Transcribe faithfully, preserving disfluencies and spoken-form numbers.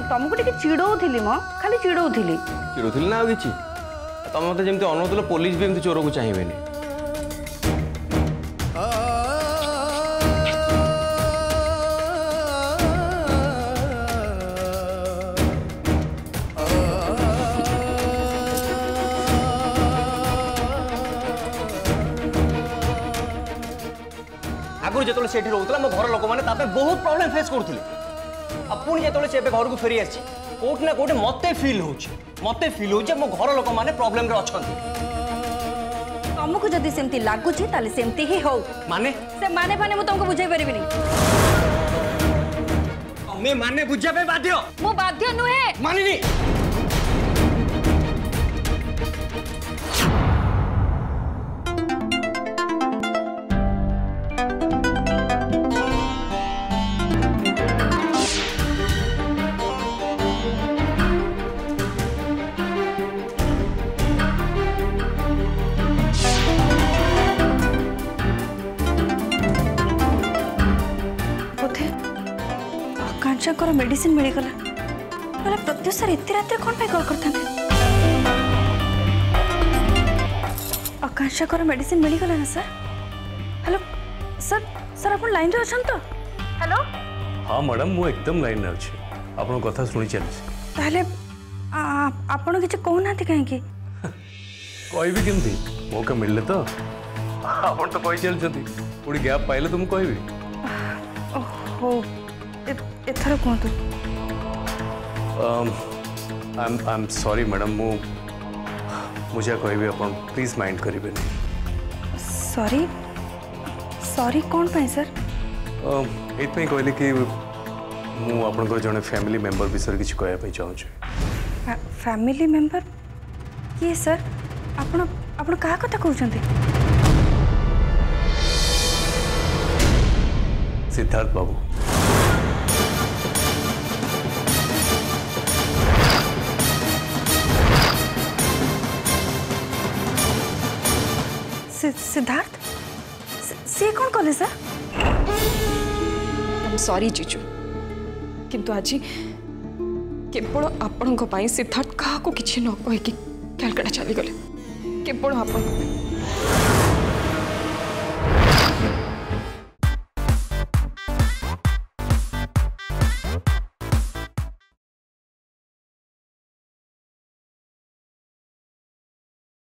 तुमको टिके चिड़ौली म खाली चिड़ौली चिड़ौली ना कि तुम मत जमी अनुल पुलिस भी एमती चोर को चाहिए आगुरी जो से रोला मो घर लोक मैंने बहुत प्रॉब्लम फेस करुले पुणी जो घर को फेरी आसी कोट ना कोटे मत फिल हो मत फिल हो मो घर लोक मैंने प्रॉब्लम रे अच्छा तुमको जदि सेमती लगुच सेमती ही हो माने से माने माने मु तुमको बुझाई पारिबिनी मैं माने बुझा पे बाध्य मु बाध्य नुहे मानिनी आकांक्षा मेडिसिन मिलगला ना प्रत्युष सर एत रात कौन कॉल करते आकांक्षा मेडिसिन मिलगला ना सर हेलो सर सर आप लाइन रे अछन तो हेलो हाँ मैडम मु एकदम लाइन रे अछि आपन कथा सुनि चली ताले आपन किछ कहू नाथि काहे की कहबी केमती मौका मिलले तो आपन तो कहि चल जति पुडी गैप पाइले तुम कहबी ओहो एथर कहतु I am I am sorry madam मु मुझे कहबी अपन प्लीज माइंड करिबे सॉरी सॉरी कौन पाए सर एत पे कहले कि मु अपन जने फैमिली मेंबर विषय किछ कहया पे चाहू छी फैमिली मेंबर ये सर आपण आपण का कथा कहउछंती सिद्धार्थ बाबू सिद्धार्थ से कौन कले सर आई एम सॉरी जीजू किंतु आज केवल आपण सिद्धार्थ क्या किसी न कहीकि कलकटा चली गले केवल आपण